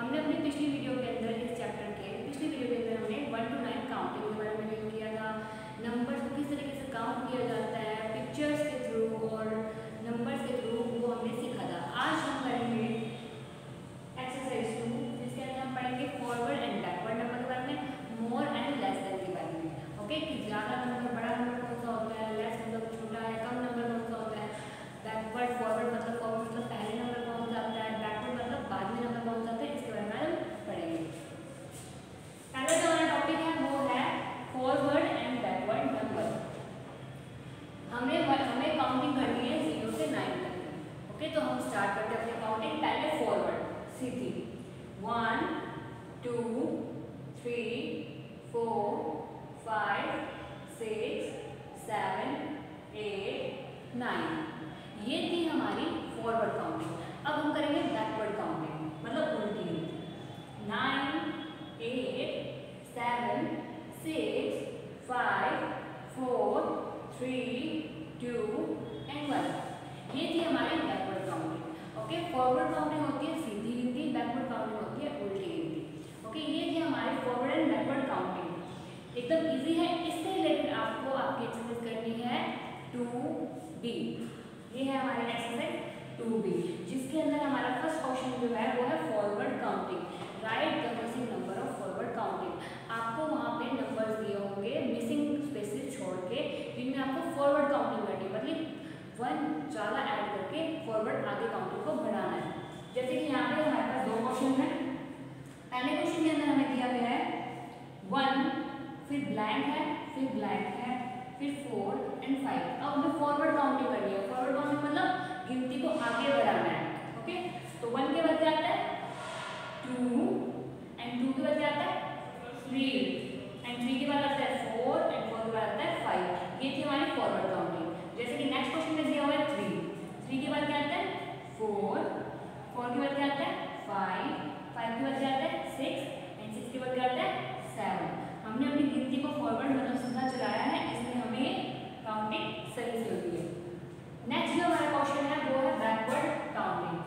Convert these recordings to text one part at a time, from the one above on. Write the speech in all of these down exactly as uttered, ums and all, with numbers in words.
हमने अपनी पिछली वीडियो के अंदर इस चैप्टर के पिछली वीडियो के अंदर हमने वन टू नाइन काउंटिंग के बारे में रिव्यू किया था। नंबर्स को किस तरीके से काउंट किया जाता है पिक्चर्स के थ्रू और नंबर्स के थ्रू, वो हमने सीखा था। आज हम करेंगे एक्सरसाइज टू, जिसके अंदर हम पढ़ेंगे फॉरवर्ड एंड बैकवर्ड नंबर के बारे में, मोर एंड लेस देन के बारे में। ओके, कि ज़्यादा नंबर, बड़ा नंबर कौन सा होता है, लेस मतलब छोटा है, कम नंबर कौन सा होता है, बैकवर्ड फॉरवर्ड मतलब फॉरवर्ड मतलब पहले नंबर कौन सा आता है, बैकवर्ड मतलब बाद में नंबर कौन सा आता है, इसके बारे में हम पढ़ेंगे। पहला जो हमारा टॉपिक है वो है फॉरवर्ड एंड बैकवर्ड नंबर। हमें हमें काउंटिंग करनी है जीरो से नाइन तक की। ओके, तो हम स्टार्ट करते हैं अपनी काउंटिंग। पहले फॉरवर्ड सीधी, one two three four five six seven eight nine, ये थी हमारी फॉरवर्ड काउंटिंग। अब हम करेंगे बैकवर्ड काउंटिंग, मतलब उल्टी। Nine eight seven six five four three two and one, ये थी हमारी backward counting. Okay, forward counting होती है सीधी गिनती, बैकवर्ड काउंटिंग होती है उल्टी गिनती। ओके, ये थी हमारी फॉरवर्ड एंड बैकवर्ड काउंटिंग। एकदम इजी है। इससे रिलेटेड आपको आपकी एक्सरसाइज करनी है टू बी। ये है हमारी एक्सरसाइज टू बी, जिसके अंदर हमारा फर्स्ट क्वेश्चन जो है वो है forward counting. Write the missing number of forward counting. आपको वहाँ पे नंबर्स दिए होंगे मिसिंग स्पेसेस छोड़ के, जिनमें आपको फॉरवर्ड काउंटिंग करनी है, मतलब वन ज़्यादा ऐड करके फॉरवर्ड आगे काउंटिंग को बढ़ाना है। जैसे कि यहाँ पे हमारे पास दो क्वेश्चन है। पहले क्वेश्चन के अंदर हमें दिया गया है वन, फिर ब्लैंक है, फिर ब्लैंक है, फिर फोर एंड फाइव। अब हमें फॉरवर्ड काउंटिंग करनी है। फॉरवर्ड काउंटिंग मतलब गिनती को आगे बढ़ाना है। ओके, तो वन के बाद क्या आता है टू, एंड टू के बाद क्या आता है थ्री, एंड थ्री के बाद आता है फोर, एंड फोर के बाद आता है फाइव। ये थी हमारी फॉरवर्ड काउंटिंग। जैसे कि नेक्स्ट क्वेश्चन में दिया हुआ है थ्री, थ्री के बाद क्या आता है फोर, फोर के बाद क्या आता है फाइव, फाइव के बाद क्या आता है सिक्स, एंड सिक्स के बाद क्या आता है सेवन। हमने अपनी गिनती को फॉरवर्ड मतलब सीधा चलाया है, इसलिए हमें काउंटिंग सही से होती है। नेक्स्ट जो हमारा क्वेश्चन है वो है बैकवर्ड काउंटिंग,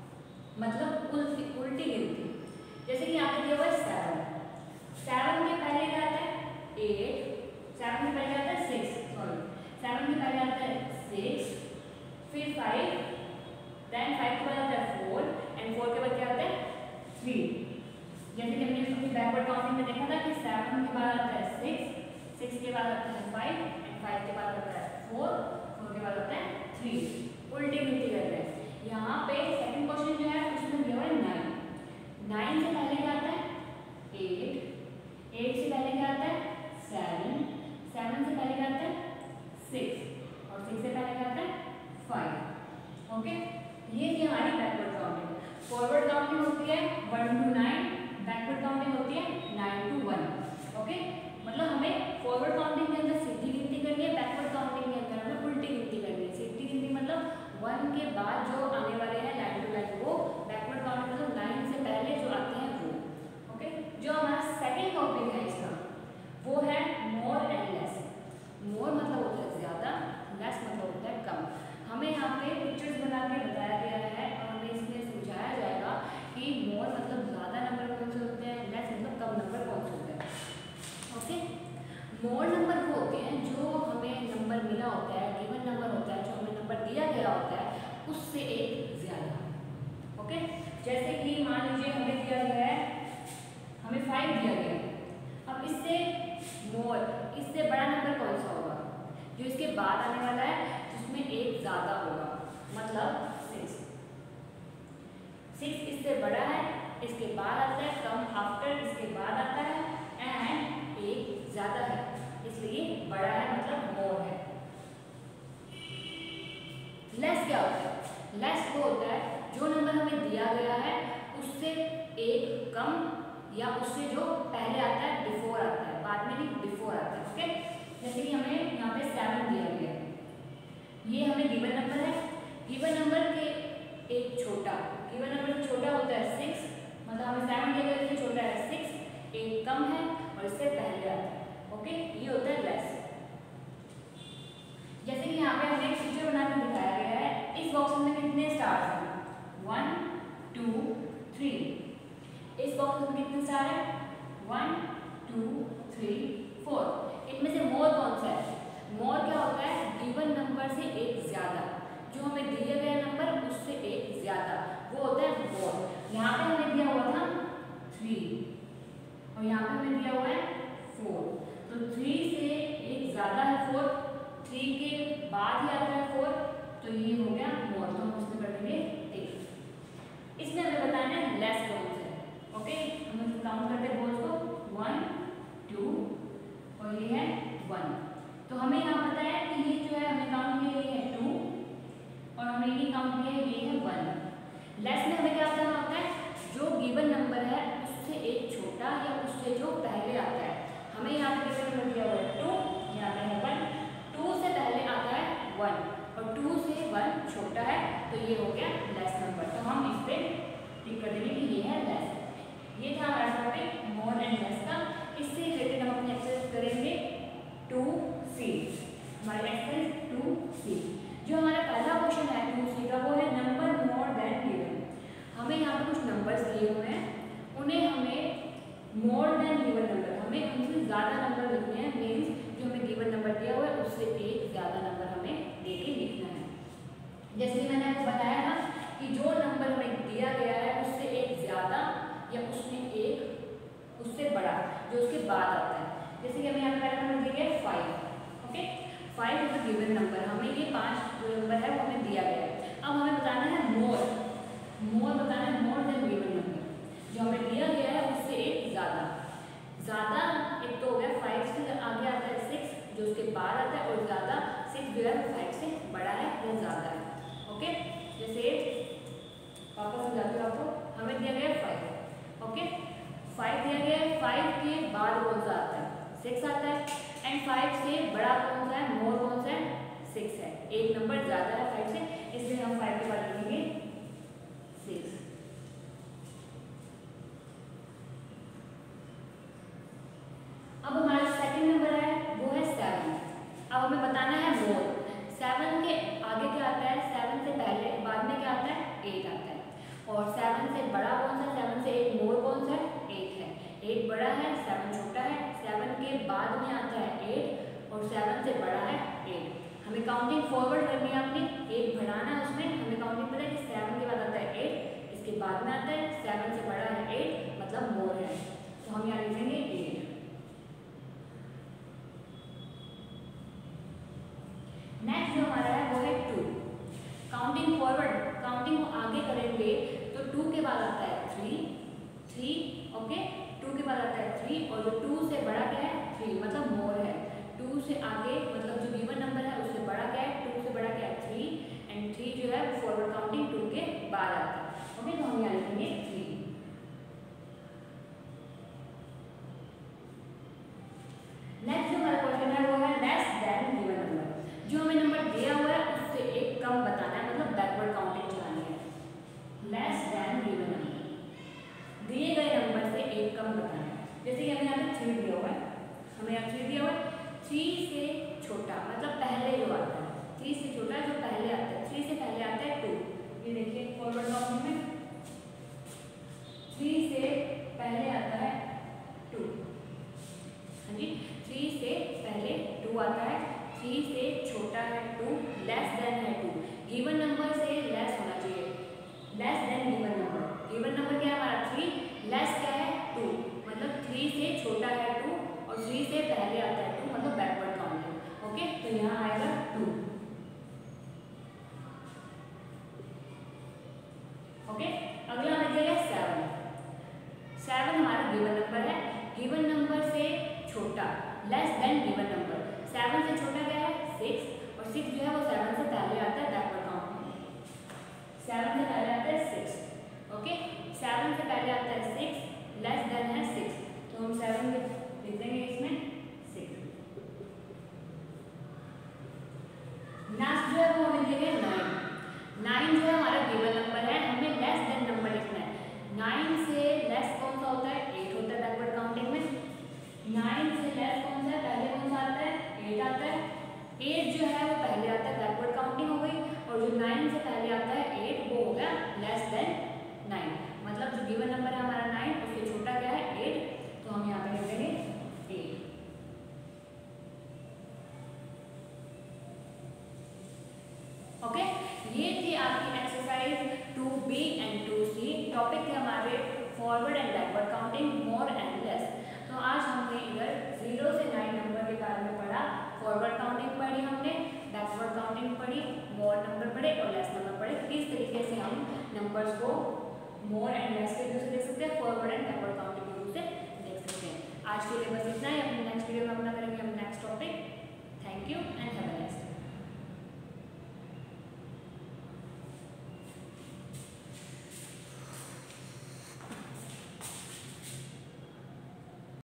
मतलब उल्टी उल्टी गिनती। जैसे कि यहाँ पे दिया हुआ है सेवन, सेवन के पहले क्या आता है एट, सेवन के पहले आता है सिक्स, सॉरी सेवन के पहले आता है सिक्स, फिर फाइव, देन फाइव के बाद आता है फोर, एंड फोर के बाद क्या आता है थ्री। जैसे कि हमने अपनी बैकवर्ड काउंटिंग में देखा था कि सेवन के बाद आता है सिक्स, सिक्स के बाद आता है फाइव, एंड फाइव के बाद आता है फोर, फोर के बाद आता है थ्री। उल्टी गिनती कर रहे हैं। यहाँ पे सेकंड क्वेश्चन जो है उसमें दिया हुआ है नाइन, नाइन से पहले क्या आता है एट, एट से पहले क्या आता है सेवन, सेवन से पहले क्या आता है सिक्स, और सिक्स से पहले क्या आता है फाइव। ओके, ये थी हमारी बैकवर्ड काउंटिंग। फॉरवर्ड काउंटिंग होती है one two nine, backward counting होती है नाइन टू वन। ओके, मतलब हमें फॉरवर्ड काउंटिंग के अंदर सीधी गिनती करनी है, बैकवर्ड काउंटिंग के अंदर हमें उल्टी गिनती करनी है। सीधी गिनती मतलब वन के बाद जो आने वाले हैं लाइन टू लाइन वो, बैकवर्ड काउंटिंग मतलब लाइन से पहले जो आते हैं वो। ओके, जो हमारा सेकेंड टॉपिक है इसका वो है मोर एंड लेस। मोर मतलब होता है ज़्यादा, लेस मतलब होता है कम। हमें यहाँ पे पिक्चर्स बना के बताया गया है और हमें इसमें समझाया जाएगा कि मोर मतलब ज़्यादा नंबर कौन से होते हैं, लेस मतलब कम नंबर कौन से होते हैं। ओके, मोर नंबर वो होते हैं जो हमें नंबर मिला होता है, गिवन नंबर होता है, जो हमें नंबर दिया गया होता है उससे एक ज़्यादा। ओके, जैसे कि मान लीजिए हमें दिया गया है, हमें फाइव दिया गया है। अब इससे मोर, इससे बड़ा नंबर कौन सा होगा, जो इसके बाद आने वाला है जिसमें एक ज़्यादा होगा, मतलब सिक्स। सिक्स इससे बड़ा है, इसके बाद आता है कम, आफ्टर इसके बाद आता है, एंड एक ज़्यादा है, इसलिए बड़ा है मतलब मोर है। लेस क्या होता है, लेस वो होता है जो नंबर हमें दिया गया है उससे एक कम, या उससे जो पहले आता है बिफोर आता है, बाद में नहीं बिफोर आता है। ओके, जैसे कि हमें यहाँ पे सेवन दिया गया है, ये हमें गिवन नंबर है। गिवन नंबर के एक छोटा, गिवन नंबर छोटा होता है सिक्स, मतलब हमें सेवन दिया गया, इससे छोटा है सिक्स, एक कम है और इससे पहले आता है। ओके, ये होता है लेस। जैसे कि यहाँ पे हमें एक पिक्चर बना के दिखाया गया है। इस बॉक्स में कितने स्टार्स हैं, वन टू थ्री। इस बॉक्स में कितने स्टार है? One two three four. इनमें से मोर कौन सा है? मोर क्या होता है? गिवन नंबर से एक ज्यादा, जो हमें दिया गया नंबर उससे एक ज्यादा, वो होता है मोर। यहाँ पे हमें दिया हुआ था थ्री और यहाँ पे हमें दिया हुआ है फोर, तो थ्री से एक ज्यादा है फोर, थ्री के बाद ही आता है फोर, तो ये हो गया मोर। तो हम इसमें कर देंगे टिक। इसमें हमें बताना है लेस कौन सा है। ओके, हम इसको काउंट करते हैं बोल्स को, वन टू और ये है वन। तो हमें यहाँ पता है कि ये जो है हमें काउंट किया ये है टू और हमें ये काउंट किया ये है वन। लेस में हमें क्या करना होता है? जो गिवन नंबर है उससे एक छोटा या उससे जो पहले आता है। हमें यहाँ पे कितने नंबर दिया हुआ है? टू, यहाँ पे है वन। टू से पहले आता है वन और टू से वन छोटा है, तो ये हो गया लेस नंबर। तो हम इस पे टिक कर देंगे कि ये है लेस। ये था हमारा टॉपिक मोर एंड लेस का। इससे रिलेटेड हम अपने एक्सरसाइज करेंगे टू सी। हमारे एक्सरसाइज टू सी, जो हमारा पहला क्वेश्चन है टू सी का, वो है नंबर मोर देन गिवन। हमें यहाँ पे कुछ नंबर्स दिए हुए हैं, उन्हें हमें मोर देन गिवन नंबर, हमें उनसे ज़्यादा नंबर लिखने हैं। मीन्स जो हमें गिवन नंबर दिया हुआ है उससे एक ज़्यादा नंबर हमें दे के लिखना है। जैसे मैंने आपको बताया था कि जो नंबर हमें दिया गया है उससे एक ज़्यादा या उसमें एक उससे बड़ा जो उसके बाद आता है। जैसे कि हमें यहाँ पहला नंबर दिया गया है five. Okay, five is a given number, हमें ये पाँच जो नंबर है वो हमें दिया गया है। अब हमें बताना है मोर, मोर बताना है मोर देन गिवन नंबर, जो हमें दिया गया है उससे एक ज़्यादा। ज़्यादा एक तो हो गया फाइव से आगे आता है सिक्स जो उसके बाद आता है, और ज़्यादा सिक्स जो है फाइव से बड़ा है या ज़्यादा है। ओके, जैसे वापस समझाती हूँ आपको, हमें दिया गया है फाइव। ओके, फाइव दिया गया है, फाइव के बाद कौन सा आता है? सिक्स आता है, एंड फाइव से बड़ा कौन सा है? मोर कौन सा है? सिक्स है। एक नंबर ज़्यादा है फाइव से, इसलिए हम फाइव के बाद लिखेंगे सिक्स। अब हमारा सेकंड नंबर है वो है सेवन। अब हमें बताना है मोर। सेवन के आगे क्या आता है? सेवन से पहले बाद में क्या आता है? एट आता है। और सेवन से बड़ा कौन सा? सेवन से एक मोर कौन सा है? एट है। एट बड़ा है, सेवन छोटा है। सेवन के बाद में आता है एट और सेवन से बड़ा है एट। हमें काउंटिंग फॉरवर्ड करनी है अपनी, एक बढ़ाना है उसमें। हमें काउंटिंग पता है कि सेवन के बाद आता है एट, इसके बाद में आता है सेवन से बड़ा है एट, मतलब मोर है, तो हम यहाँ लिखेंगे एट। नेक्स्ट जो हमारा है वो है टू। काउंटिंग फॉरवर्ड, काउंटिंग आगे करेंगे तो टू के बाद आता है थ्री, थ्री। ओके, टू के बाद आता है थ्री और जो टू से बड़ा क्या है? थ्री, मतलब मोर है। टू से आगे मतलब जो गिवन नंबर है उससे बड़ा क्या है? टू से बड़ा क्या है? थ्री, एंड थ्री जो है वो फॉरवर्ड काउंटिंग टू के बाद आता है। ओके, तो हम यहाँ लिखेंगे थ्री। नेक्स्ट जो हमारा क्वेश्चन है वो है लेस देन गिवन नंबर। जो हमें नंबर दिया हुआ है उससे एक कम बताना है, मतलब बैकवर्ड काउंटिंग चलानी है। लेस देन गिवन नंबर, दिए गए नंबर से एक कम बताना है। जैसे कि हमें यहाँ पे थ्री दिया हुआ है, हमें यहाँ थ्री दिया हुआ है, थ्री से छोटा मतलब पहले जो आता है, थ्री से छोटा जो पहले आता है, थ्री से पहले आता है टू। ये देखिए फॉरवर्ड काउंटिंग में थ्री से पहले आता है टू। हाँ जी, थ्री से पहले टू आता है, थ्री से छोटा है टू, लेस देन है टू। गिवन नंबर से लेस होना चाहिए, less than given number. Given number क्या है हमारा? थ्री, लेस क्या है? टू, मतलब थ्री से छोटा है टू और थ्री से पहले आता है टू, मतलब बैकवर्ड काउंटिंग। ओके, तो यहाँ आएगा टू। ओके, अगला हमें दिया है सेवन। सेवन हमारा गिवन नंबर है, गिवन नंबर से छोटा, less than given number. Seven से छोटा क्या है? सिक्स, और सिक्स जो है वो सेवन से पहले आता है बैकवर्ड काउंटिंग। सेवन से पहले आता है सिक्स। ओके, सेवन से पहले आता है सिक्स, लेस देन है सिक्स, तो हम सेवन लिख देंगे इसमें सिक्स। नेक्स्ट जो है वो हमें दिया है नाइन। नाइन जो है हमारा गिवन नंबर है, हमें लेस देन नंबर लिखना है। नाइन से लेस कौन सा होता है? एट होता है बैकवर्ड काउंटिंग में। नाइन से लेस कौन सा है? पहले कौन सा आता है? एट आता है। एट जो है वो पहले आता है, बैकवर्ड काउंटिंग हो गई, और जो नाइन से पहले आता है एट वो हो गया लेस देन नाइन, मतलब जो गिवन नंबर है हमारा जीरो से नाइन नंबर के बारे में पढ़ा। फॉरवर्ड काउंटिंग पढ़ी हमने, बैकवर्ड काउंटिंग पढ़ी, मॉड नंबर पढ़े और लेस नंबर पढ़े। किस तरीके से हम नंबर्स को मोर एंड लेस के व्यू से देख सकते हैं, फॉरवर्ड एंड बैकवर्ड काउंटिंग के व्यू से देख सकते हैं। आज के लिए बस इतना ही। अपने नेक्स्ट वीडियो में अपना करेंगे हम next topic. Thank you and